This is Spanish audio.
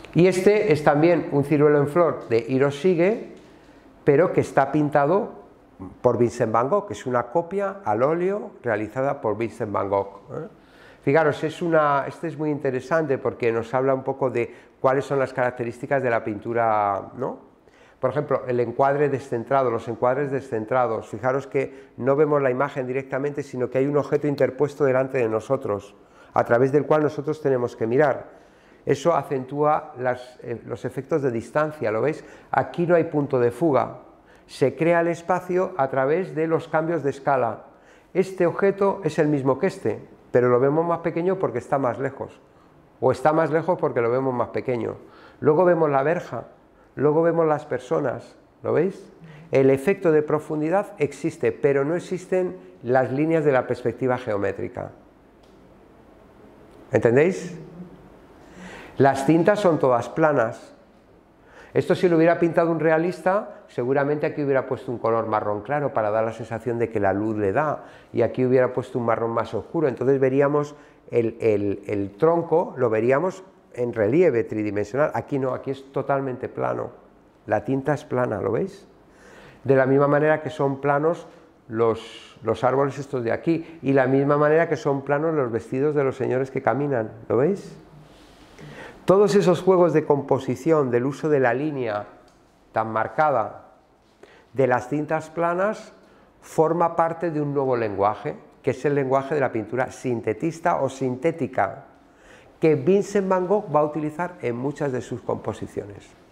Y este es también un ciruelo en flor de Hiroshige, pero que está pintado por Vincent van Gogh, que es una copia al óleo realizada por Vincent van Gogh. Fijaros, este es muy interesante porque nos habla un poco de cuáles son las características de la pintura, ¿no? Por ejemplo, el encuadre descentrado, los encuadres descentrados. Fijaros que no vemos la imagen directamente, sino que hay un objeto interpuesto delante de nosotros, a través del cual nosotros tenemos que mirar. Eso acentúa los efectos de distancia, ¿lo veis? Aquí no hay punto de fuga. Se crea el espacio a través de los cambios de escala. Este objeto es el mismo que este, pero lo vemos más pequeño porque está más lejos. O está más lejos porque lo vemos más pequeño. Luego vemos la verja. Luego vemos las personas, ¿lo veis? El efecto de profundidad existe, pero no existen las líneas de la perspectiva geométrica. ¿Entendéis? Las tintas son todas planas. Esto, si lo hubiera pintado un realista, seguramente aquí hubiera puesto un color marrón claro para dar la sensación de que la luz le da, y aquí hubiera puesto un marrón más oscuro. Entonces veríamos el tronco, lo veríamos en relieve tridimensional. Aquí no, aquí es totalmente plano. La tinta es plana, ¿lo veis? De la misma manera que son planos los árboles estos de aquí, y la misma manera que son planos los vestidos de los señores que caminan, ¿lo veis? Todos esos juegos de composición, del uso de la línea tan marcada, de las tintas planas, forma parte de un nuevo lenguaje, que es el lenguaje de la pintura sintetista o sintética, que Vincent van Gogh va a utilizar en muchas de sus composiciones.